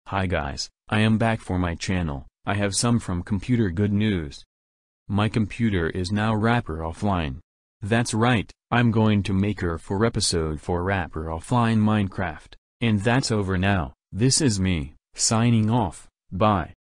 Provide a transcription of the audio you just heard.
Hi guys, I am back for my channel. I have some from computer good news. My computer is now Rapper Offline. That's right, I'm going to make her for episode 4 Rapper Offline Minecraft. And that's over now. This is me, signing off. Bye.